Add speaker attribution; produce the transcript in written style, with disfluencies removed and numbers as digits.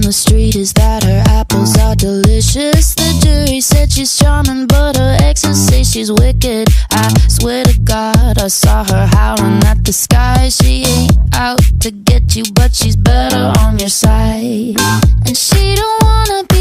Speaker 1: the street is that her apples are delicious. The jury said she's charming, but her exes say she's wicked. I swear to God, I saw her howling at the sky. She ain't out to get you, but she's better on your side. And she don't wanna be